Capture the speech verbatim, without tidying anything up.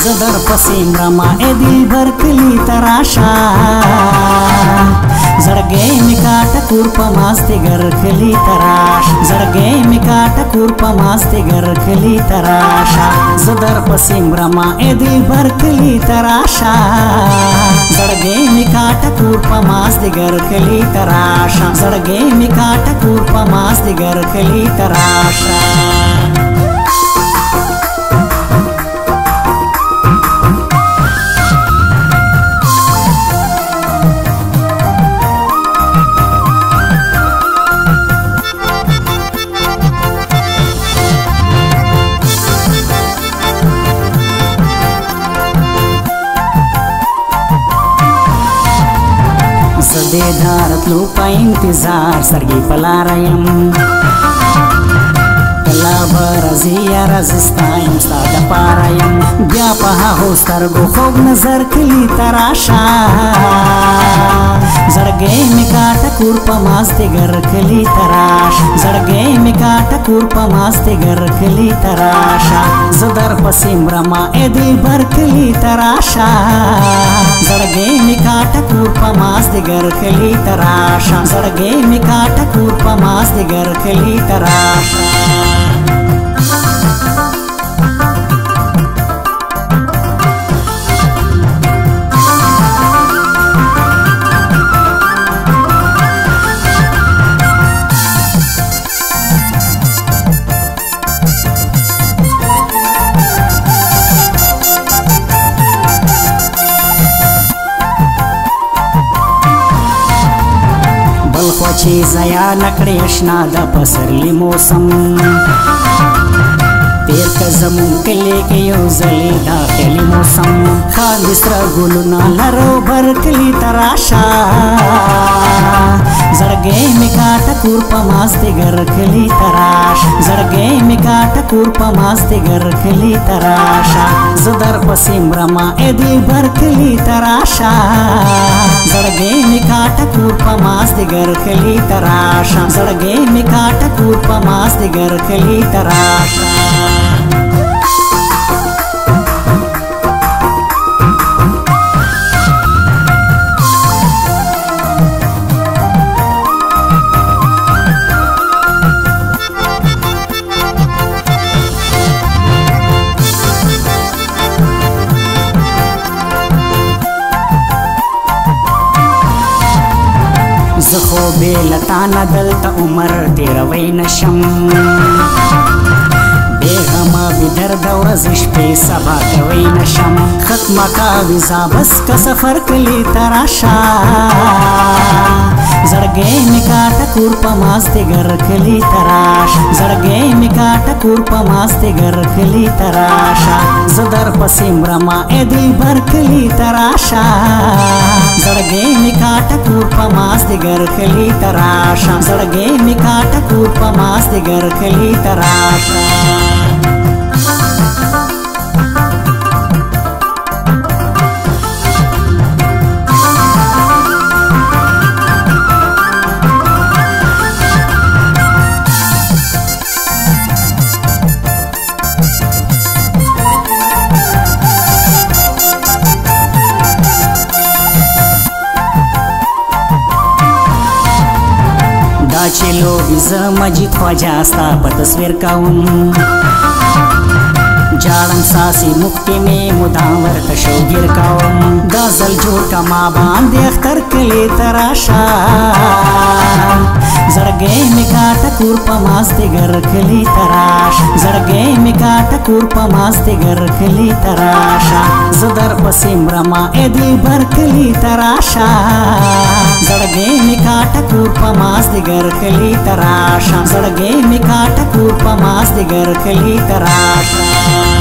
زدر پسیم رما ای دل بر کلی تراشا زړګې می کاټ کور په ماسته ګر کلی تراش زړګې می کاټ کور په ماسته ګر کلی تراشا زدر پسیم رما ای دل بر کلی تراشا زړګې می کاټ کور په ماسته ګر کلی تراشا زړګې می کاټ کور په ماسته ګر کلی تراشا زده دارت لو پا انتظار سرگی پلا ریم کلا برزی یا رزستایم ستا دا پارایم بیا پا هاو سترگو خوب نظر کلی تراشا زړګې می کاټ کور په ماسته ګر کلی تراش زړګې می کاټ کور په ماسته ګر کلی تراشا زدر پسیم رما ای دل بر کلی تراشا زړګې می کاټ کور په ماسته ګر کلی تراشا زړګې می کاټ کور په ماسته ګر کلی تراشا چې زیا نکړې اشنا د پسرلی موسم تیر که زمون کلی کې یو ځلې دا خیالي موسم خاندي سره ګلونه لرو بر کلی تراشا زړګې می کاټ کور په ماسته ګر کلی تراش زړګې می کاټ کور په ماسته ګر کلی تراشا زدر پسیم رما ای دل بر کلی تراشا زړګې می کاټ کور په ماسته ګر کلی تراشا زړګې می کاټ کور په ماسته ګر کلی تراشا زخو بیلتانا دلتا عمر تیروی نشم بیغما بدرد ورزش پی سبا کوی نشم ختم کاوی زابس کا سفر کلی تراشا زړګې می کاټ کور په ماسته ګر کلی تراش زړګې می کاټ کور په ماسته ګر کلی تراشا زدر پسیم رما ای دل بر کلی تراشا زړګې می کاټ کور په ماسته ګر کلی تراشا زړګې می کاټ کور په ماسته ګر کلی تراشا چلو بیز مجید خواجہ ستا په تصویر کاون جاړم ساسي مخکې مې مدام ورته شوګیر کوم دا ځل جوړ کا ما باندې اختر کلی تراشا زړګې می کاټ کور په ماسته ګر کلی تراش زړګې می کاټ کور په ماسته ګر کلی تراشا زدر پسیم رما ای دل بر کلی تراشا زړګې می کاټ کور په ماسته ګر کلی تراشا زړګې می کاټ کور په ماسته ګر کلی تراشا